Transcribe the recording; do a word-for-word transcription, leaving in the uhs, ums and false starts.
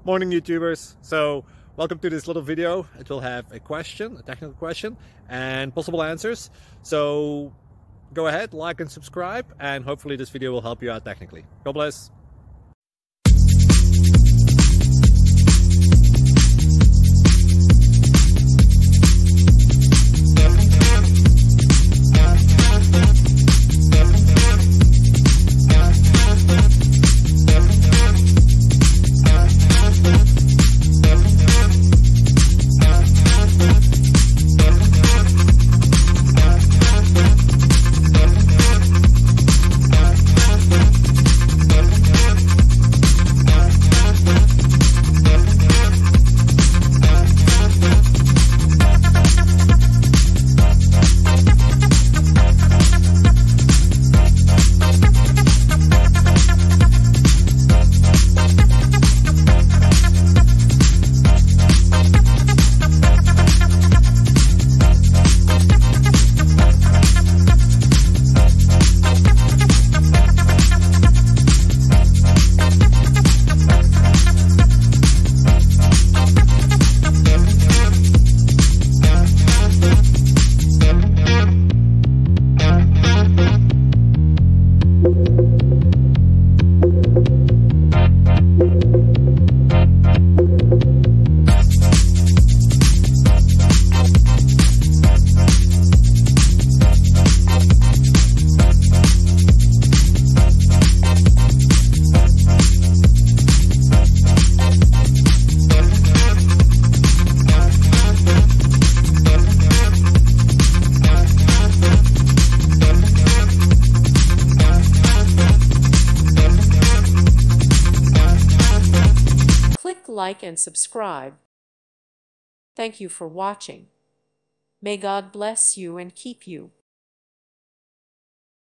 Morning YouTubers. So welcome to this little video. It will have a question, a technical question, and possible answers. So go ahead, like and subscribe, and hopefully this video will help you out technically. God bless. Like and subscribe. Thank you for watching. May God bless you and keep you.